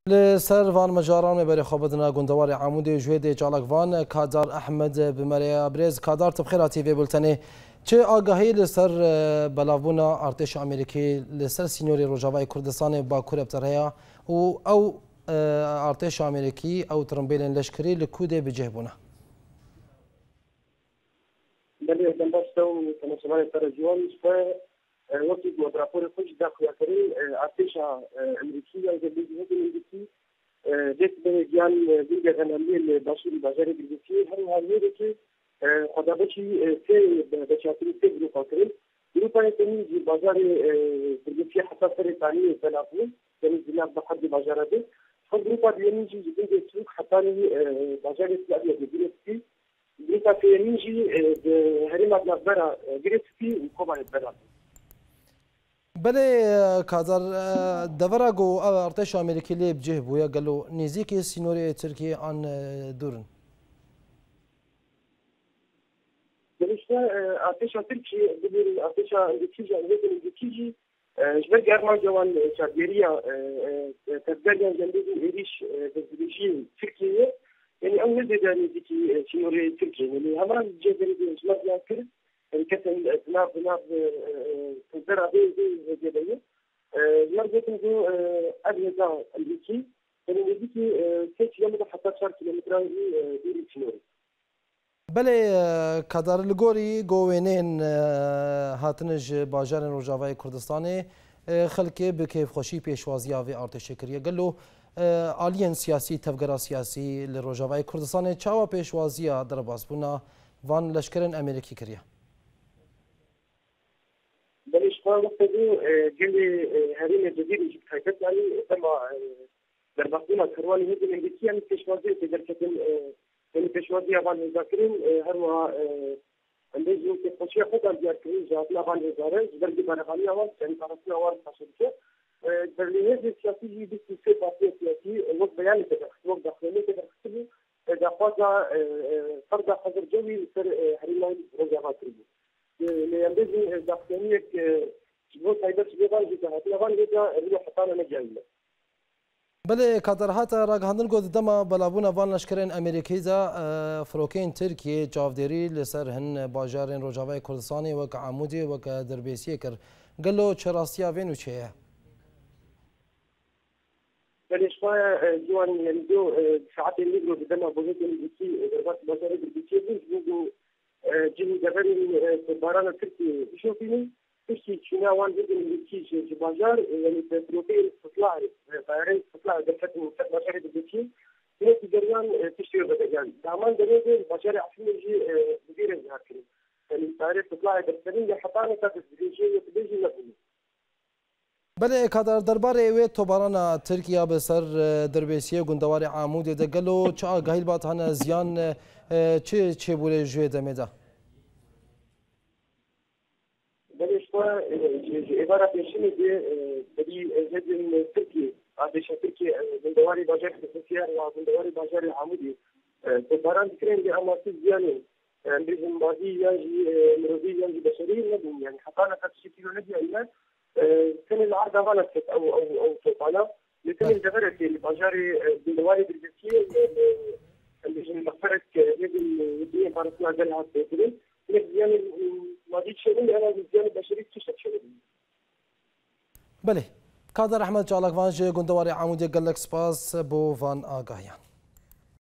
لسر وان مجاران بری خوابدنا گندوار عمود جوید جالک وان کادار احمد بمریا برز کادار تبخیراتی و بولتنه چه آگاهی لسر بلاونا ارتش امریکی لسر سینیوری روجاوای کردستان باکور ابتریا او ارتش امریکی او ترمبیلن لشکری لکوده بجهبونه بله دنباستو تناسبات ترجمان وقتی بود راپور خوش داخل کردن ارتش امریکی از بیشتر امریکی دست به جان دیگر غنامی باشی بازار دیگری هر حالی که خدا بچی سه بچه‌ای سه گروه کردن گروه تنی بازار دیگری حساسیت ثانی تلافون یعنی جناب بخد بازار ده خود گروه دیگری جدید سوق حتانی بازار اسلامی دیگری گروه تنی هریم از نظر گرفتی و کوبای برام بله کادر دورگو ارتش امریکی لی بجه بویا گلو نزدیک سینوری ترکیه آن دورن. بالنسبة ارتش تركيا قبل ارتش امريكي امريكي جبر جرمان جوان شاديريا تبدأ جنبي إيريش بالرجيم تركيا يعني أول بدأ نزديك سينوري تركيا يعني هما جبر جماعة يذكر الكتل بناب تنزرع بيه جبلية مرة نقول أجهزة أمريكي يعني نزديك 6 كيلومتر حتى 4 كيلومتر دوري سينوري. بله کادر لگوری گوینین هاتنج باجار روجاوای کردستان خلک به کیف خوشی پیشوازی آوی ارتش کریه گلو آلین سیاسی تفکر سیاسی لروجاوای کردستان چاوا پیشوازی در باسپونا وان لشکرین امریکی کریه. بلش قام بتدو جل هرين الجزيرة حيث يعني تم در باسپونا كرواني هذه الامريكيه يعني پیشوازی در کتن يعني پیشوازی آوان مذاکرین هر و اندیشی که خوشی خود از دیار کردن جهات آوان هزاره جبرگی برخانی آوان یعنی فرسی آوان حاصل که در لیهز سیاسی جدی سه پارتی سیاسی وقت بیان کرد وقت داخلی کرد خصوصی دخوازا فرد حضر جوی سر هرینای روزگار کرد لیندیشی داخلی که جبو سایبر شبیهان جهات آوان هزاره روی حتان نجایله. بله کادر هاتا راگهاندن گود دما بلابون وان لشکرین امریکی زا فروکین ترکیه جاودری لسر هن باجارین روجاوای کردستانی وک عمودی وک دربیسیه کر گلو چراستیا وینو چیه؟ بله شما جوان یعنی دو ساعت نیگرو دما بوجود امریکی دربات باجار دربیسیه بودو جنی دبرین باران ترکیه بشوفینی تشتي شنا وان جدا من كيش بازار يعني بروفيل تطلع طيارين تطلع دكتور بازار البيتي هي تجريان تشتري بدجان دامان دريد بازار عشان يجي بدير الهاكري يعني الطيارين تطلع دكتورين حطانا تاخذ بيجي لبني بله کادر درباره وی توبارانا ترکیه به سر دربیسیه گندوار عمود دگلو چه آگاهی بات هن زیان چه بوله جوی دمیده عبارة يشمل بدي زاد من تركيا عادش تركيا من دواري باجار تركيا ومن دواري باجار العمودي تباران كريم بأما تزيانين بيزن ماضي يجي مرضي يجي بشري نبي يعني حطانا كتشي كيلو نبي أيام كان العرض غلط أو توبانا لكن الجبرة اللي باجاري من دواري تركيا بيزن مغفرة يدي بارسنا جلها تقولين يعني ماضي شغل أنا يعني بشري تشتغل شغل. بله کادر احمد جالک وان جه گندوار عمودی گلک سپاس بو وان آگاهیان